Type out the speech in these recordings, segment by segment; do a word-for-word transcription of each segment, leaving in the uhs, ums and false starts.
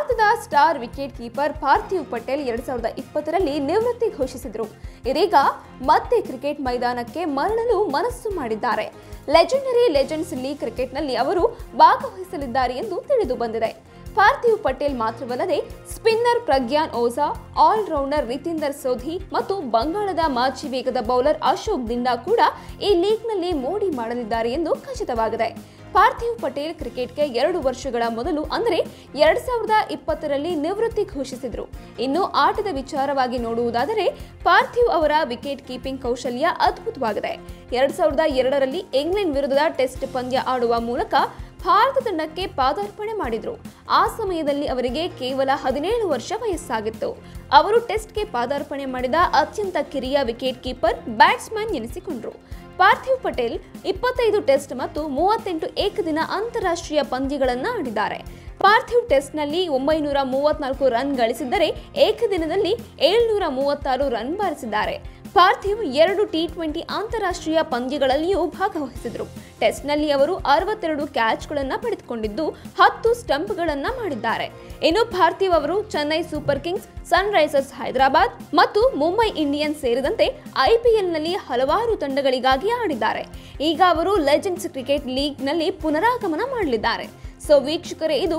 ಭಾರತದ star wicket keeper Parthiv Patel ಎರಡ್ ಸಾವಿರದ ಇಪ್ಪತ್ತರಲ್ಲಿ ನಿವೃತ್ತಿ ಘೋಷಿಸಿದರು. ಇದೀಗ ಮತ್ತೆ ಕ್ರಿಕೆಟ್ ಮೈದಾನಕ್ಕೆ ಮರಳಲು ಮನಸ್ಸು ಮಾಡಿದ್ದಾರೆ. ಲೆಜೆಂಡರಿ ಲೆಜೆಂಡ್ಸ್ ಲೀಗ್ ಕ್ರಿಕೆಟ್ನಲ್ಲಿ ಅವರು ಭಾಗವಹಿಸಲಿದ್ದಾರೆ ಎಂದು ತಿಳಿದು ಬಂದಿದೆ. ಪಾರ್ಥಿವ್ ಪಟೇಲ್ ಮಾತ್ರವಲ್ಲದೆ ಸ್ಪಿನ್ನರ್ ಪ್ರಗ್ಯಾನ್ ಓಜಾ, ಆಲ್ರೌಂಡರ್ ರಿತಿಂದರ್ ಸೋಧಿ ಮತ್ತು ಬಂಗಾಳದ ಮಾಜಿ ವೇಗದ ಬೌಲರ್ ಅಶೋಕ್ ದಿಂಡಾ ಕೂಡ ಈ ಲೀಗ್ನಲ್ಲಿ ಮೋಡಿ ಮಾಡಲಿದ್ದಾರೆ ಎಂದು ಖಚಿತವಾಗಿದೆ. ಪಾರ್ಥಿವ್ ಪಟೇಲ್ ಕ್ರಿಕೆಟ್ಗೆ ಎರಡು ವರ್ಷಗಳ ಮೊದಲು ಅಂದರೆ ಎರಡ್ ಸಾವಿರದ ಇಪ್ಪತ್ತರಲ್ಲಿ ನಿವೃತ್ತಿ ಘೋಷಿಸಿದರು. ಇನ್ನು ಆಟದ ವಿಚಾರವಾಗಿ ನೋಡುವುದಾದರೆ ಪಾರ್ಥಿವ್ ಅವರ ವಿಕೆಟ್ ಕೀಪಿಂಗ್ ಕೌಶಲ್ಯ ಅದ್ಭುತವಾಗಿದೆ. ಎರಡ್ ಸಾವಿರದ ಎರಡರಲ್ಲಿ ಇಂಗ್ಲೆಂಡ್ ವಿರುದ್ಧದ ಟೆಸ್ಟ್ ಪಂದ್ಯ ಆಡುವ ಮೂಲಕ ಭಾರತ ತಂಡಕ್ಕೆ ಪಾದಾರ್ಪಣೆ ಮಾಡಿದ್ರು. ಆ ಸಮಯದಲ್ಲಿ ಅವರಿಗೆ ಕೇವಲ ಹದಿನೇಳು ವರ್ಷ ವಯಸ್ಸಾಗಿತ್ತು. ಅವರು ಟೆಸ್ಟ್ಗೆ ಪಾದಾರ್ಪಣೆ ಮಾಡಿದ ಅತ್ಯಂತ ಕಿರಿಯ ವಿಕೆಟ್ ಕೀಪರ್ ಬ್ಯಾಟ್ಸ್ಮನ್ ಎನಿಸಿಕೊಂಡ್ರು. ಪಾರ್ಥಿವ್ ಪಟೇಲ್ ಇಪ್ಪತ್ತೈದು ಟೆಸ್ಟ್ ಮತ್ತು ಮೂವತ್ತೆಂಟು ಏಕದಿನ ಅಂತಾರಾಷ್ಟ್ರೀಯ ಪಂದ್ಯಗಳನ್ನು ಆಡಿದ್ದಾರೆ. ಪಾರ್ಥಿವ್ ಟೆಸ್ಟ್ನಲ್ಲಿ ಒಂಬೈನೂರ ಮೂವತ್ನಾಲ್ಕು ರನ್ ಗಳಿಸಿದ್ದರೆ ಏಕದಿನದಲ್ಲಿ ಏಳ್ನೂರ ಮೂವತ್ತಾರು ರನ್ ಬಾರಿಸಿದ್ದಾರೆ. ಪಾರ್ಥಿವ್ ಎರಡು ಟಿ ಟ್ವೆಂಟಿ ಅಂತಾರಾಷ್ಟ್ರೀಯ ಪಂದ್ಯಗಳಲ್ಲಿಯೂ ಭಾಗವಹಿಸಿದರು. ಟೆಸ್ಟ್ನಲ್ಲಿ ಅವರು ಅರವತ್ತೆರಡು ಕ್ಯಾಚ್ಗಳನ್ನು ಪಡೆದುಕೊಂಡಿದ್ದು ಹತ್ತು ಸ್ಟಂಪ್ಗಳನ್ನು ಮಾಡಿದ್ದಾರೆ. ಇನ್ನು ಪಾರ್ಥಿವ್ ಅವರು Chennai Super Kings, Sun Risers Hyderabad ಮತ್ತು ಮುಂಬೈ ಇಂಡಿಯನ್ಸ್ ಸೇರಿದಂತೆ ಐಪಿಎಲ್ನಲ್ಲಿ ಹಲವಾರು ತಂಡಗಳಿಗಾಗಿ ಆಡಿದ್ದಾರೆ. ಈಗ ಅವರು ಲೆಜೆಂಡ್ಸ್ ಕ್ರಿಕೆಟ್ ಲೀಗ್ನಲ್ಲಿ ಪುನರಾಗಮನ ಮಾಡಲಿದ್ದಾರೆ. ಸೊ ವೀಕ್ಷಕರೇ ಇದು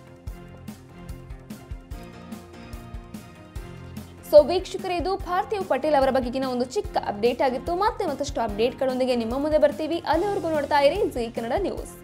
ಸೊ ವೀಕ್ಷಕರೇ ಇದು ಪಾರ್ಥಿವ್ ಪಟೇಲ್ ಅವರ ಬಗೆಗಿನ ಒಂದು ಚಿಕ್ಕ ಅಪ್ಡೇಟ್ ಆಗಿತ್ತು. ಮತ್ತೆ ಮತ್ತಷ್ಟು ಅಪ್ಡೇಟ್ಗಳೊಂದಿಗೆ ನಿಮ್ಮ ಮುಂದೆ ಬರ್ತೀವಿ. ಅಲ್ಲಿವರೆಗೂ ನೋಡ್ತಾ ಇರಿ ಜೀ ಕನ್ನಡ ನ್ಯೂಸ್.